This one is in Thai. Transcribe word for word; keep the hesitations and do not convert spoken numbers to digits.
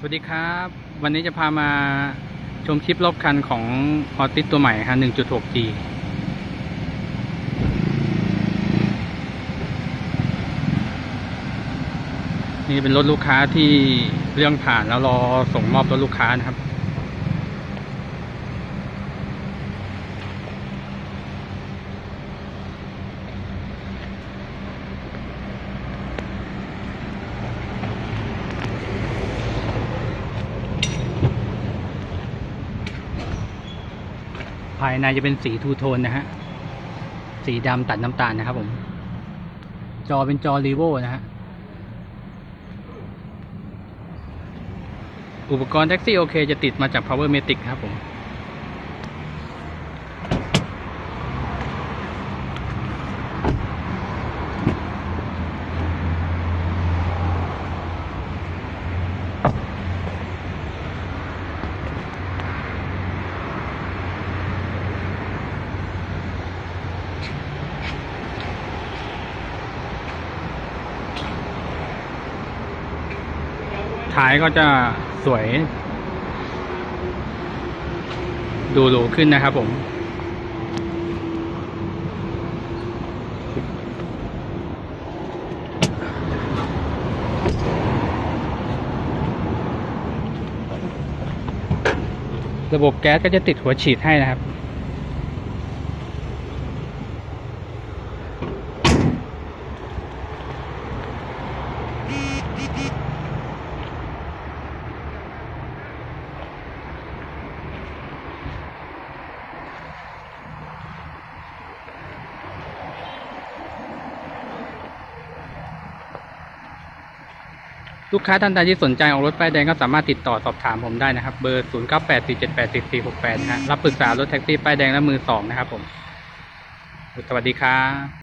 สวัสดีครับวันนี้จะพามาชมคลิปรอบคันของออติสตัวใหม่ครับ หนึ่งจุดหก จี นี่เป็นรถลูกค้าที่เรื่องผ่านแล้วรอส่งมอบรถลูกค้านะครับภายในจะเป็นสีทูโทนนะฮะสีดำตัดน้ำตาลนะครับผมจอเป็นจอรีโวนะฮะอุปกรณ์แท็กซี่โอเคจะติดมาจาก Power Matic ครับผมท้ายก็จะสวยดูหรูขึ้นนะครับผมระบบแก๊สก็จะติดหัวฉีดให้นะครับลูกค้าท่านใดที่สนใจออกรถป้ายแดงก็สามารถติดต่อสอบถามผมได้นะครับเบอร์ ศูนย์ เก้า แปด สี่ เจ็ด แปด สี่ สี่ หก แปด นะฮะรับปรึกษารถแท็กซี่ป้ายแดงและมือสองนะครับผมสวัสดีครับ